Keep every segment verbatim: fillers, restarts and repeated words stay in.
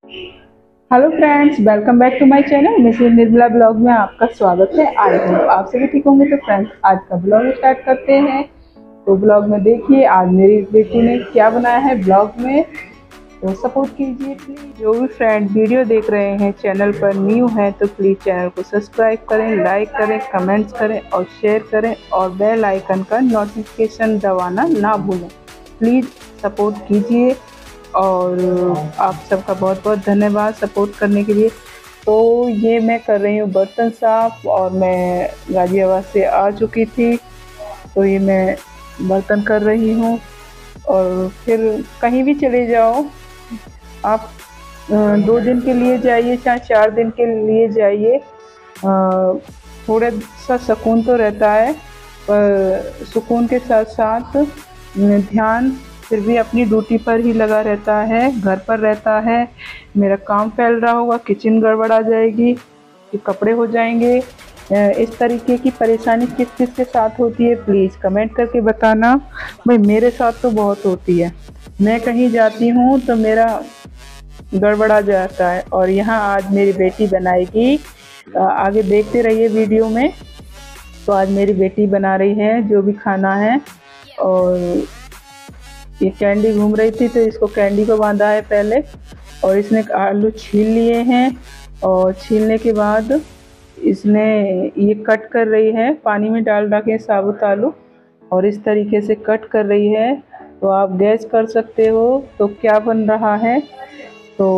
Hello friends, welcome back to my channel Mrs Nirmala blog में आपका स्वागत है। आई होप आप सभी ठीक होंगे। तो फ्रेंड्स, आज का ब्लॉग स्टार्ट करते हैं। तो ब्लॉग में देखिए आज मेरी बेटी ने क्या बनाया है ब्लॉग में, तो सपोर्ट कीजिए प्लीज। जो भी फ्रेंड वीडियो देख रहे हैं चैनल पर न्यू है तो प्लीज़ चैनल को सब्सक्राइब करें, लाइक करें, कमेंट्स करें और शेयर करें और बेल आइकन का नोटिफिकेशन दबाना ना भूलें। प्लीज़ सपोर्ट कीजिए और आप सबका बहुत बहुत धन्यवाद सपोर्ट करने के लिए। तो ये मैं कर रही हूँ बर्तन साफ़ और मैं गाज़ियाबाद से आ चुकी थी, तो ये मैं बर्तन कर रही हूँ। और फिर कहीं भी चले जाओ आप, दो दिन के लिए जाइए चाहे चार दिन के लिए जाइए, थोड़ा सा सुकून तो रहता है, पर सुकून के साथ साथ ध्यान फिर भी अपनी ड्यूटी पर ही लगा रहता है, घर पर रहता है। मेरा काम फैल रहा होगा, किचन गड़बड़ा जाएगी, कि कपड़े हो जाएंगे। इस तरीके की परेशानी किस किस के साथ होती है प्लीज़ कमेंट करके बताना। भाई मेरे साथ तो बहुत होती है, मैं कहीं जाती हूँ तो मेरा गड़बड़ा जाता है। और यहाँ आज मेरी बेटी बनाएगी, आगे देखते रहिए वीडियो में। तो आज मेरी बेटी बना रही है जो भी खाना है। और ये कैंडी घूम रही थी तो इसको कैंडी को बांधा है पहले, और इसने आलू छील लिए हैं और छीलने के बाद इसने ये कट कर रही है, पानी में डाल डाल के साबुत आलू, और इस तरीके से कट कर रही है। तो आप गैस कर सकते हो तो क्या बन रहा है। तो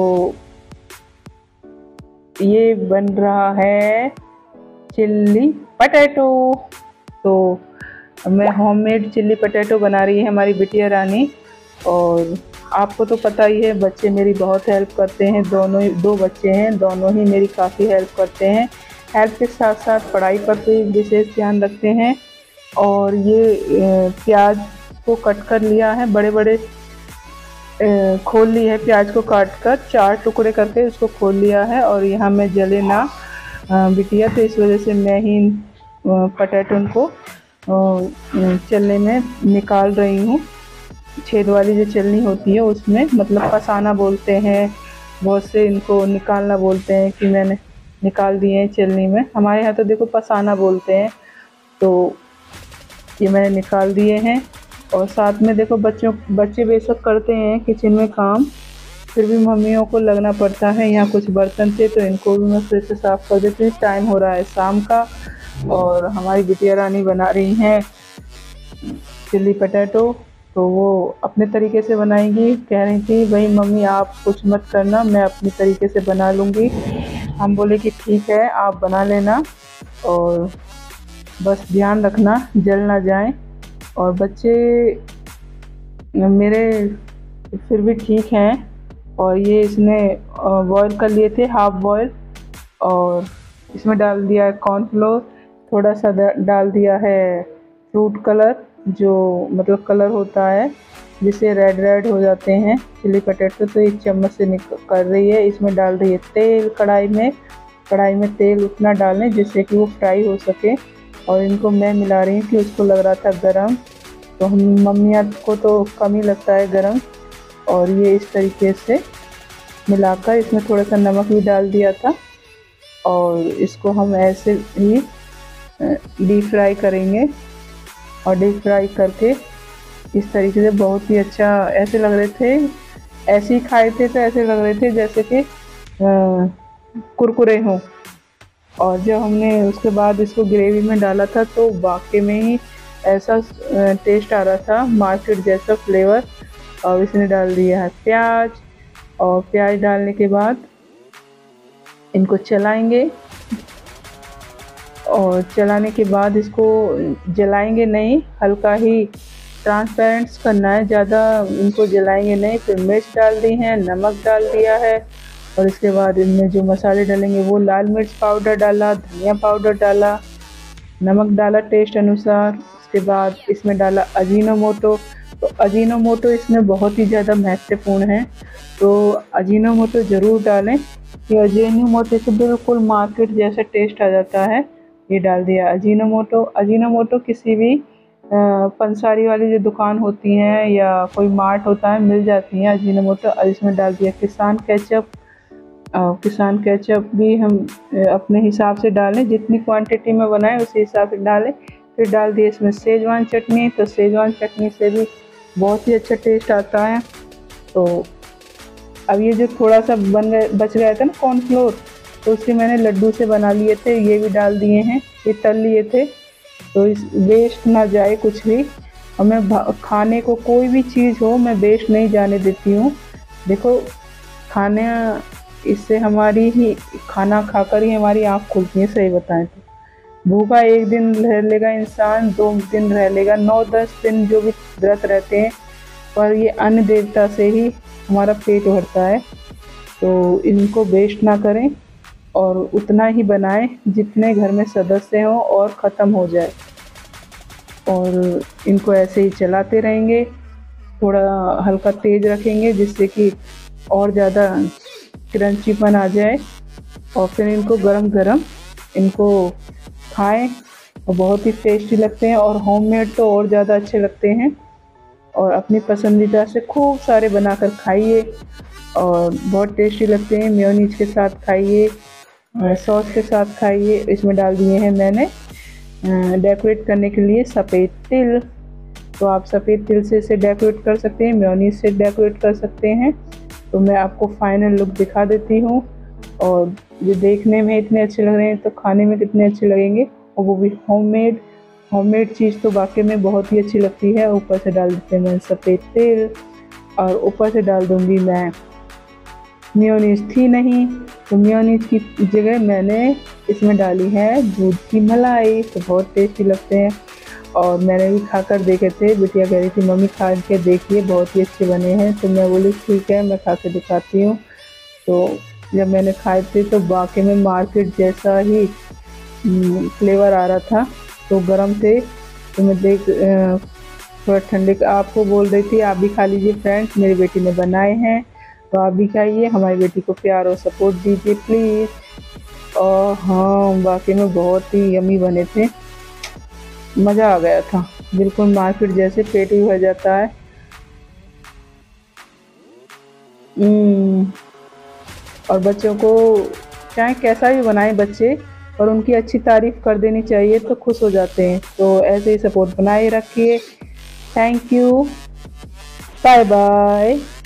ये बन रहा है चिल्ली पटेटो। तो मैं होममेड चिल्ली पटेटो बना रही है हमारी बिटिया रानी। और आपको तो पता ही है बच्चे मेरी बहुत हेल्प करते हैं, दोनों ही दो बच्चे हैं, दोनों ही मेरी काफ़ी हेल्प करते हैं। हेल्प के साथ साथ पढ़ाई पर भी विशेष ध्यान रखते हैं। और ये प्याज को कट कर लिया है, बड़े बड़े खोल ली है प्याज को काट कर, चार टुकड़े करके उसको खोल लिया है। और यहाँ मैं जले ना बिटिया, तो इस वजह से मैं ही पटेटो को चलने में निकाल रही हूँ। छेद वाली जो चलनी होती है उसमें, मतलब पसाना बोलते हैं, बहुत से इनको निकालना बोलते हैं, कि मैंने निकाल दिए हैं चलनी में। हमारे यहाँ तो देखो पसाना बोलते हैं। तो ये मैंने निकाल दिए हैं। और साथ में देखो बच्चों बच्चे बेशक करते हैं किचन में काम, फिर भी मम्मियों को लगना पड़ता है। यहाँ कुछ बर्तन थे तो इनको भी मैं फिर से साफ़ कर देती हूँ। टाइम हो रहा है शाम का और हमारी बिटिया रानी बना रही हैं चिल्ली पटेटो। तो वो अपने तरीके से बनाएंगी, कह रही थी भाई मम्मी आप कुछ मत करना, मैं अपनी तरीके से बना लूँगी। हम बोले कि ठीक है आप बना लेना, और बस ध्यान रखना जल ना जाए। और बच्चे मेरे फिर भी ठीक हैं। और ये इसने बॉयल कर लिए थे, हाफ बॉयल, और इसमें डाल दिया है कॉर्नफ्लोर, थोड़ा सा डाल दिया है फ्रूट कलर, जो मतलब कलर होता है जिससे रेड रेड हो जाते हैं चिली पटेटो। तो एक चम्मच से कर रही है, इसमें डाल रही है तेल कढ़ाई में। कढ़ाई में तेल उतना डालें जिससे कि वो फ्राई हो सके। और इनको मैं मिला रही हूँ कि उसको लग रहा था गरम, तो हम मम्मियाँ को तो कम ही लगता है गरम। और ये इस तरीके से मिलाकर इसमें थोड़ा सा नमक भी डाल दिया था, और इसको हम ऐसे ही डीप फ्राई करेंगे। और डीप फ्राई करके इस तरीके से बहुत ही अच्छा, ऐसे लग रहे थे, ऐसे ही खाए थे तो ऐसे लग रहे थे जैसे कि कुरकुरे हों। और जब हमने उसके बाद इसको ग्रेवी में डाला था तो वाकई में ही ऐसा टेस्ट आ रहा था, मार्केट जैसा फ्लेवर। और इसने डाल दिया है प्याज, और प्याज डालने के बाद इनको चलाएंगे। और चलाने के बाद इसको जलाएंगे नहीं, हल्का ही ट्रांसपेरेंट करना है, ज़्यादा इनको जलाएंगे नहीं। फिर मिर्च डाल दी है, नमक डाल दिया है, और इसके बाद इनमें जो मसाले डालेंगे वो लाल मिर्च पाउडर डाला, धनिया पाउडर डाला, नमक डाला टेस्ट अनुसार। उसके बाद इसमें डाला अजीनोमोटो। तो अजीनोमोटो इसमें बहुत ही ज़्यादा महत्वपूर्ण है, तो अजीनोमोटो ज़रूर डालें। ये अजीनोमोटो से बिल्कुल मार्केट जैसा टेस्ट आ जाता है। ये डाल दिया अजीनोमोटो। अजीनोमोटो किसी भी पंसारी वाली जो दुकान होती हैं या कोई मार्ट होता है मिल जाती हैं अजीनोमोटो। और इसमें डाल दिया किसान केचप, और किसान केचप भी हम अपने हिसाब से डालें, जितनी क्वांटिटी में बनाएं उसी हिसाब से डालें। फिर डाल दिए इसमें सेजवान चटनी, तो सेजवान चटनी से भी बहुत ही अच्छा टेस्ट आता है। तो अब ये जो थोड़ा सा बन गया बच गया था ना कॉर्नफ्लोर, तो उसके मैंने लड्डू से बना लिए थे, ये भी डाल दिए हैं, ये तल लिए थे। तो इस वेस्ट ना जाए कुछ भी, और मैं खाने को कोई भी चीज़ हो मैं वेस्ट नहीं जाने देती हूँ। देखो खाने इससे हमारी ही खाना खाकर ही हमारी आँख खुलती है, सही बताएं तो। भूखा एक दिन रह लेगा इंसान, दो दिन रह लेगा, नौ दस दिन जो भी व्रत रहते हैं, पर ये अन्न देवता से ही हमारा पेट भरता है। तो इनको वेस्ट ना करें और उतना ही बनाएं जितने घर में सदस्य हों और ख़त्म हो जाए। और इनको ऐसे ही चलाते रहेंगे, थोड़ा हल्का तेज़ रखेंगे जिससे कि और ज़्यादा क्रंचीपन आ जाए। और फिर इनको गरम गरम इनको खाएं, और बहुत ही टेस्टी लगते हैं। और होममेड तो और ज़्यादा अच्छे लगते हैं। और अपनी पसंदीदा से खूब सारे बनाकर खाइए और बहुत टेस्टी लगते हैं। मेयोनीज के साथ खाइए, सॉस के साथ खाइए। इसमें डाल दिए हैं मैंने डेकोरेट करने के लिए सफ़ेद तिल, तो आप सफ़ेद तिल से इसे डेकोरेट कर सकते हैं, मेयोनीज से डेकोरेट कर सकते हैं। तो मैं आपको फाइनल लुक दिखा देती हूँ। और ये देखने में इतने अच्छे लग रहे हैं तो खाने में कितने अच्छे लगेंगे, और वो भी होममेड। होममेड चीज़ तो वाकई में बहुत ही अच्छी लगती है। ऊपर से डाल देते हैं मैं सफ़ेद तिल, और ऊपर से डाल दूँगी मैं, मेयोनीज थी नहीं तो मेयोनीज की जगह मैंने इसमें डाली है दूध की मलाई, तो बहुत टेस्टी लगते हैं। और मैंने भी खाकर देखे थे, बिटिया कह रही थी मम्मी खा के देखिए बहुत ही अच्छे बने हैं, तो मैं बोली ठीक है मैं खा के दिखाती हूँ। तो जब मैंने खाए थे तो वाकई में मार्केट जैसा ही फ्लेवर आ रहा था। तो गरम थे, तो मैं देख थोड़ा ठंडे आपको बोल रही थी आप भी खा लीजिए फ्रेंड्स, मेरी बेटी ने बनाए हैं तो आप भी खाइए, हमारी बेटी को प्यार और सपोर्ट दीजिए प्लीज़। और हाँ वाकई में बहुत ही यमी बने थे, मज़ा आ गया था, बिल्कुल मार्केट जैसे, पेट भी भर जाता है। और बच्चों को चाहे कैसा भी बनाएं बच्चे, और उनकी अच्छी तारीफ़ कर देनी चाहिए तो खुश हो जाते हैं। तो ऐसे ही सपोर्ट बनाए रखिए। Thank you, bye bye.